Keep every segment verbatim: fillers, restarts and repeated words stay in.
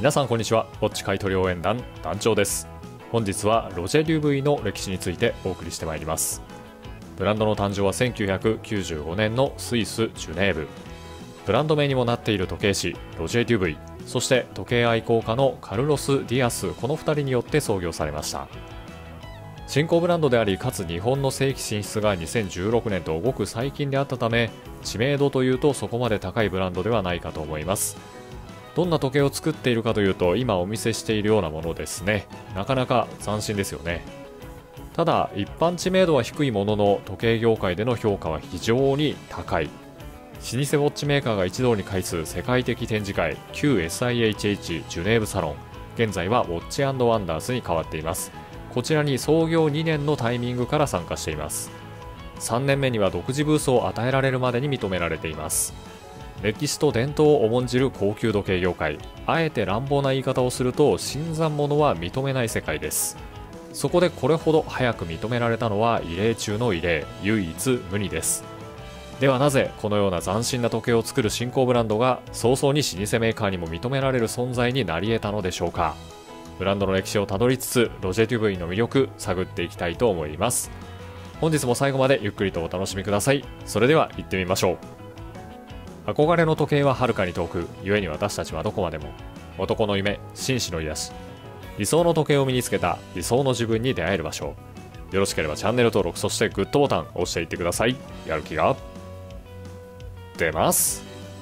皆さんこんにちは。ウォッチ買取応援団団長です。本日はロジェ・デュブイの歴史についてお送りしてまいります。ブランドの誕生はせんきゅうひゃくきゅうじゅうごねんのスイス・ジュネーブ。ブランド名にもなっている時計師ロジェ・デュブイ、そして時計愛好家のカルロス・ディアス、このふたりによって創業されました。新興ブランドであり、かつ日本の正規進出がにせんじゅうろくねんとごく最近であったため、知名度というとそこまで高いブランドではないかと思います。どんな時計を作っているかというと、今お見せしているようなものですね。なかなか斬新ですよね。ただ一般知名度は低いものの、時計業界での評価は非常に高い。老舗ウォッチメーカーが一堂に会す世界的展示会 キューエスアイエイチエイチ ジュネーブサロン、現在はウォッチ&ワンダーズに変わっています。こちらに創業にねんのタイミングから参加しています。さんねんめには独自ブースを与えられるまでに認められています。歴史と伝統を重んじる高級時計業界、あえて乱暴な言い方をすると新参者は認めない世界です。そこでこれほど早く認められたのは異例中の異例、唯一無二です。ではなぜこのような斬新な時計を作る新興ブランドが早々に老舗メーカーにも認められる存在になり得たのでしょうか。ブランドの歴史をたどりつつ、ロジェ・デュブイの魅力探っていきたいと思います。本日も最後までゆっくりとお楽しみください。それでは行ってみましょう。憧れの時計は遥かに遠く、故に私たちはどこまでも。男の夢、紳士の癒し。理想の時計を身につけた理想の自分に出会える場所。よろしければチャンネル登録、そしてグッドボタン押していってください。やる気が出ます。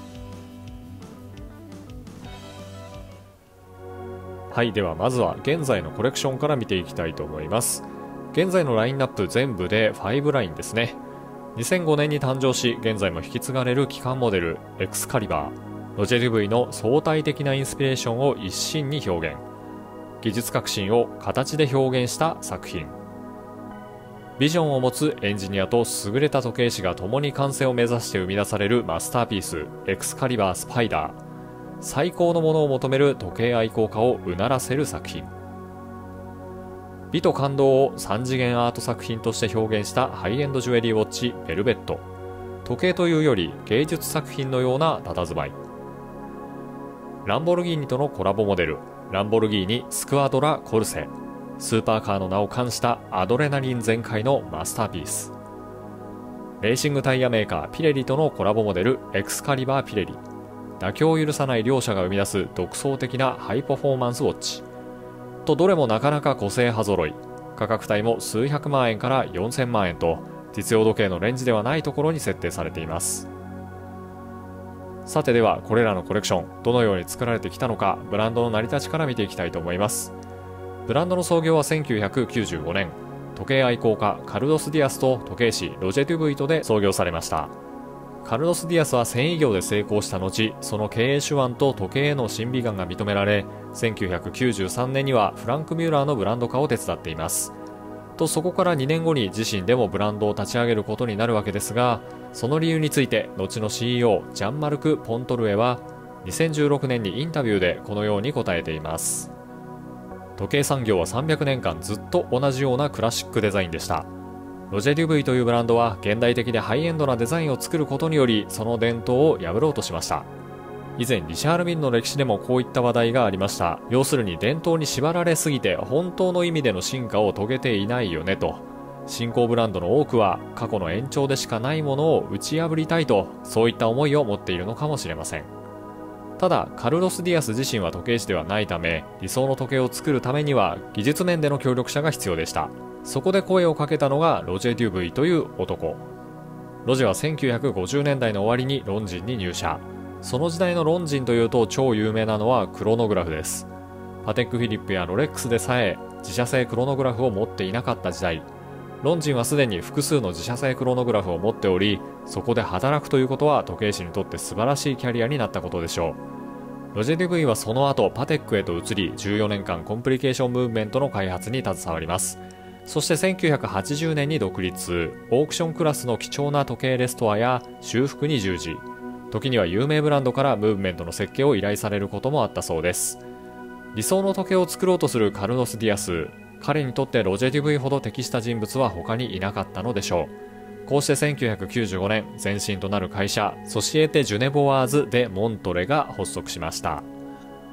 はい、ではまずは現在のコレクションから見ていきたいと思います。現在のラインナップ全部でごラインですね。にせんごねんに誕生し、現在も引き継がれる基幹モデルエクスカリバー。ロジェ・デュブイの相対的なインスピレーションを一身に表現。技術革新を形で表現した作品。ビジョンを持つエンジニアと優れた時計師が共に完成を目指して生み出されるマスターピースエクスカリバースパイダー。最高のものを求める時計愛好家をうならせる作品。美と感動をさん次元アート作品として表現したハイエンドジュエリーウォッチベルベット。時計というより芸術作品のような佇まい。ランボルギーニとのコラボモデルランボルギーニスクワドラコルセ。スーパーカーの名を冠したアドレナリン全開のマスターピース。レーシングタイヤメーカーピレリとのコラボモデルエクスカリバーピレリ。妥協を許さない両者が生み出す独創的なハイパフォーマンスウォッチと、どれもなかなか個性派揃い。価格帯も数百万円からよんせんまんえんと、実用時計のレンジではないところに設定されています。さて、ではこれらのコレクションどのように作られてきたのか、ブランドの成り立ちから見ていきたいと思います。ブランドの創業はせんきゅうひゃくきゅうじゅうごねん、時計愛好家カルロス・ディアスと時計師ロジェ・デュブイとで創業されました。カルロス・ディアスは繊維業で成功した後、その経営手腕と時計への審美眼が認められ、せんきゅうひゃくきゅうじゅうさんねんにはフランク・ミューラーのブランド化を手伝っています。と、そこからにねんごに自身でもブランドを立ち上げることになるわけですが、その理由について後の シーイーオー ジャンマルク・ポントルエはにせんじゅうろくねんにインタビューでこのように答えています。時計産業はさんびゃくねんかんずっと同じようなクラシックデザインでした。ロジェ・デュブイというブランドは現代的でハイエンドなデザインを作ることにより、その伝統を破ろうとしました。以前リシャール・ミンの歴史でもこういった話題がありました。要するに伝統に縛られすぎて本当の意味での進化を遂げていないよねと。新興ブランドの多くは過去の延長でしかないものを打ち破りたいと、そういった思いを持っているのかもしれません。ただカルロス・ディアス自身は時計師ではないため、理想の時計を作るためには技術面での協力者が必要でした。そこで声をかけたのがロジェ・デュブイという男。ロジェはせんきゅうひゃくごじゅうねんだいの終わりにロンジンに入社。その時代のロンジンというと超有名なのはクロノグラフです。パテックフィリップやロレックスでさえ自社製クロノグラフを持っていなかった時代、ロンジンはすでに複数の自社製クロノグラフを持っており、そこで働くということは時計師にとって素晴らしいキャリアになったことでしょう。ロジェ・デュブイはその後パテックへと移り、じゅうよねんかんコンプリケーションムーブメントの開発に携わります。そしてせんきゅうひゃくはちじゅうねんに独立。オークションクラスの貴重な時計レストアや修復に従事。時には有名ブランドからムーブメントの設計を依頼されることもあったそうです。理想の時計を作ろうとするカルロス・ディアス。彼にとってロジェ・デュブイほど適した人物は他にいなかったのでしょう。こうしてせんきゅうひゃくきゅうじゅうごねん、前身となる会社ソシエテ・ジュネボワーズ・デ・モントレが発足しました。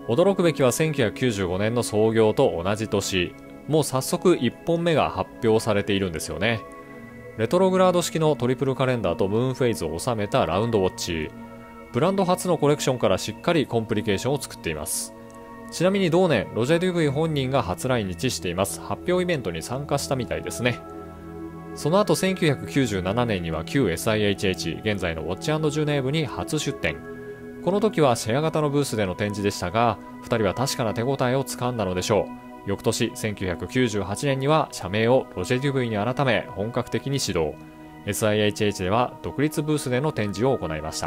驚くべきはせんきゅうひゃくきゅうじゅうごねんの創業と同じ年、もう早速いっぽんめが発表されているんですよね。レトログラード式のトリプルカレンダーとムーンフェイズを収めたラウンドウォッチ。ブランド初のコレクションからしっかりコンプリケーションを作っています。ちなみに同年、ロジェ・デュブイ本人が初来日しています。発表イベントに参加したみたいですね。その後せんきゅうひゃくきゅうじゅうななねんには旧 エスアイエイチエイチ、現在のウォッチ&ジュネーブに初出展。この時はシェア型のブースでの展示でしたが、ふたりは確かな手応えをつかんだのでしょう。翌年せんきゅうひゃくきゅうじゅうはちねんには社名をロジェ・デュブイに改め本格的に始動。エスアイエイチエイチ では独立ブースでの展示を行いました。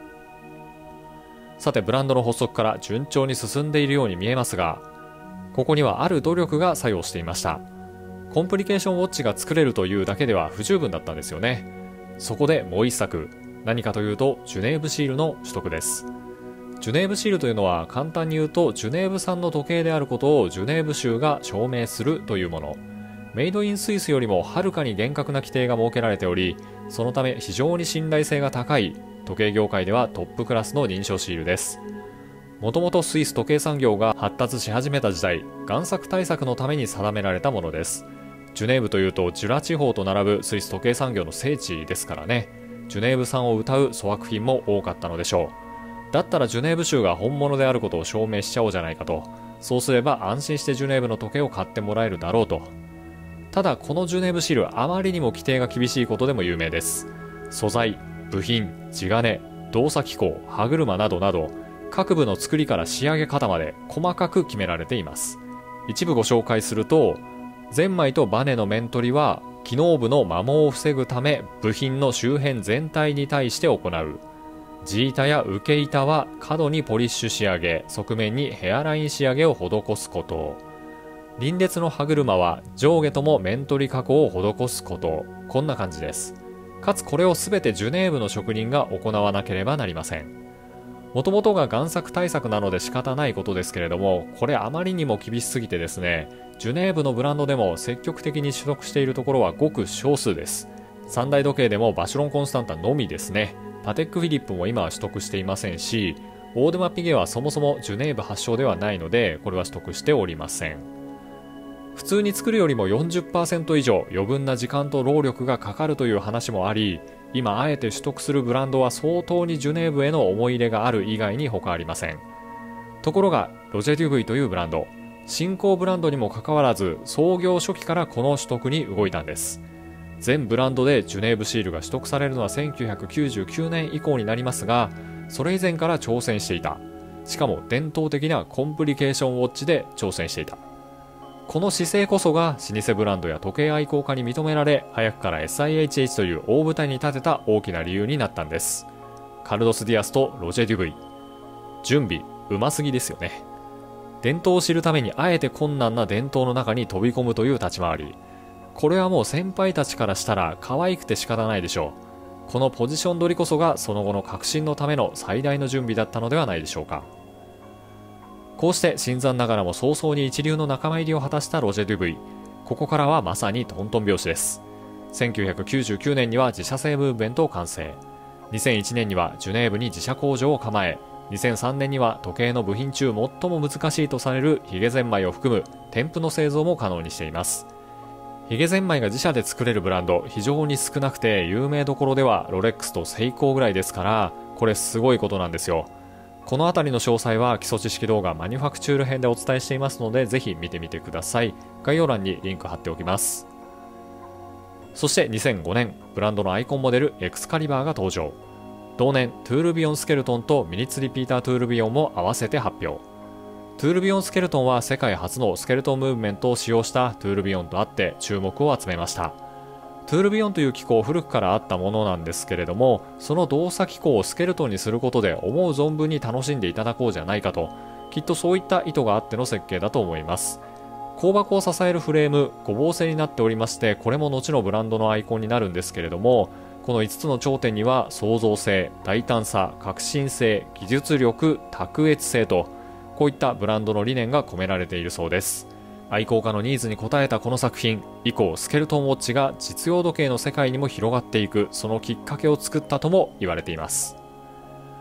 さて、ブランドの発足から順調に進んでいるように見えますが、ここにはある努力が作用していました。コンプリケーションウォッチが作れるというだけでは不十分だったんですよね。そこでもう一作、何かというとジュネーブシールの取得です。ジュネーブシールというのは簡単に言うとジュネーブ産の時計であることをジュネーブ州が証明するというもの。メイドインスイスよりもはるかに厳格な規定が設けられており、そのため非常に信頼性が高い時計業界ではトップクラスの認証シールです。もともとスイス時計産業が発達し始めた時代、贋作対策のために定められたものです。ジュネーブというとジュラ地方と並ぶスイス時計産業の聖地ですからね。ジュネーブ産を謳う粗悪品も多かったのでしょう。だったらジュネーブ州が本物であることを証明しちゃおうじゃないかと。そうすれば安心してジュネーブの時計を買ってもらえるだろうと。ただこのジュネーブシール、あまりにも規定が厳しいことでも有名です。素材、部品、地金、動作機構、歯車などなど、各部の作りから仕上げ方まで細かく決められています。一部ご紹介すると、ゼンマイとバネの面取りは機能部の摩耗を防ぐため部品の周辺全体に対して行う。地板や受け板は角にポリッシュ仕上げ、側面にヘアライン仕上げを施すこと。輪列の歯車は上下とも面取り加工を施すこと。こんな感じです。かつこれをすべてジュネーブの職人が行わなければなりません。もともとが贋作対策なので仕方ないことですけれども、これあまりにも厳しすぎてですね、ジュネーブのブランドでも積極的に取得しているところはごく少数です。三大時計でもバシュロン・コンスタンタのみですね。パテック・フィリップも今は取得していませんし、オーデマ・ピゲはそもそもジュネーブ発祥ではないので、これは取得しておりません。普通に作るよりも よんじゅっパーセント 以上余分な時間と労力がかかるという話もあり、今あえて取得するブランドは相当にジュネーブへの思い入れがある以外に他ありません。ところがロジェ・デュブイというブランド、新興ブランドにもかかわらず創業初期からこの取得に動いたんです。全ブランドでジュネーブシールが取得されるのはせんきゅうひゃくきゅうじゅうきゅうねん以降になりますが、それ以前から挑戦していた。しかも伝統的なコンプリケーションウォッチで挑戦していた。この姿勢こそが老舗ブランドや時計愛好家に認められ、早くから エスアイエイチエイチ という大舞台に立てた大きな理由になったんです。カルロス・ディアスとロジェ・デュブイ。準備うますぎですよね。伝統を知るためにあえて困難な伝統の中に飛び込むという立ち回り。これはもう先輩たちからしたら可愛くて仕方ないでしょう。このポジション取りこそがその後の革新のための最大の準備だったのではないでしょうか。こうして新参ながらも早々に一流の仲間入りを果たしたロジェ・デュブイ。ここからはまさにトントン拍子です。せんきゅうひゃくきゅうじゅうきゅうねんには自社製ムーブメントを完成。にせんいちねんにはジュネーブに自社工場を構え、にせんさんねんには時計の部品中最も難しいとされるヒゲゼンマイを含む添付の製造も可能にしています。ヒゲゼンマイが自社で作れるブランド非常に少なくて、有名どころではロレックスとセイコーぐらいですから、これすごいことなんですよ。このあたりの詳細は基礎知識動画マニュファクチュール編でお伝えしていますので、ぜひ見てみてください。概要欄にリンク貼っておきます。そしてにせんごねん、ブランドのアイコンモデルエクスカリバーが登場。同年、トゥールビオンスケルトンとミニッツリピータートゥールビオンも合わせて発表。トゥールビオンスケルトンは世界初のスケルトンムーブメントを使用したトゥールビオンとあって注目を集めました。トゥールビオンという機構古くからあったものなんですけれども、その動作機構をスケルトンにすることで思う存分に楽しんでいただこうじゃないかと、きっとそういった意図があっての設計だと思います。鋼箱を支えるフレーム、ごぼう製になっておりまして、これも後のブランドのアイコンになるんですけれども、このいつつの頂点には創造性、大胆さ、革新性、技術力、卓越性と、こういったブランドの理念が込められているそうです。愛好家のニーズに応えたこの作品以降、スケルトンウォッチが実用時計の世界にも広がっていく、そのきっかけを作ったとも言われています。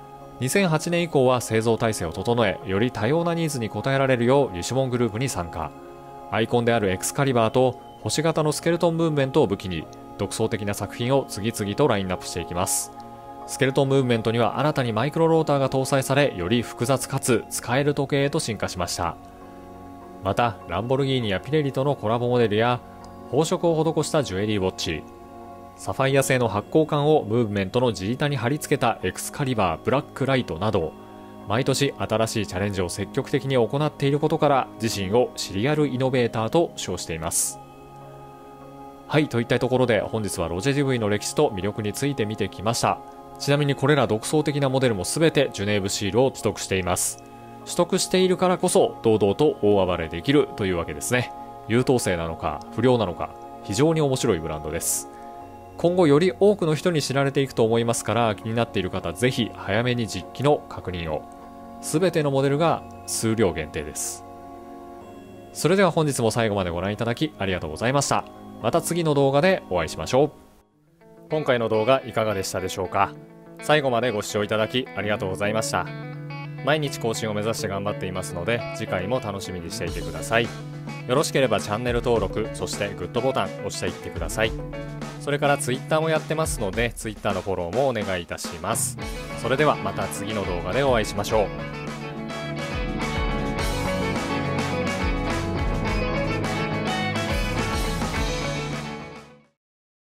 にせんはちねん以降は製造体制を整え、より多様なニーズに応えられるようリシュモングループに参加。アイコンであるエクスカリバーと星型のスケルトンムーブメントを武器に独創的な作品を次々とラインナップしていきます。スケルトンムーブメントには新たにマイクロローターが搭載され、より複雑かつ使える時計へと進化しました。またランボルギーニやピレリとのコラボモデルや宝飾を施したジュエリーウォッチ、サファイア製の発光管をムーブメントの地板に貼り付けたエクスカリバーブラックライトなど、毎年新しいチャレンジを積極的に行っていることから自身をシリアルイノベーターと称しています。はい、といったところで本日はロジェ ジーブイ の歴史と魅力について見てきました。ちなみにこれら独創的なモデルも全てジュネーブシールを取得しています。取得しているからこそ堂々と大暴れできるというわけですね。優等生なのか不良なのか、非常に面白いブランドです。今後より多くの人に知られていくと思いますから、気になっている方ぜひ早めに実機の確認を。全てのモデルが数量限定です。それでは本日も最後までご覧いただきありがとうございました。また次の動画でお会いしましょう。今回の動画いかがでしたでしょうか。最後までご視聴いただきありがとうございました。毎日更新を目指して頑張っていますので、次回も楽しみにしていてください。よろしければチャンネル登録、そしてグッドボタン押していってください。それからツイッターもやってますので、ツイッターのフォローもお願いいたします。それではまた次の動画でお会いしましょう。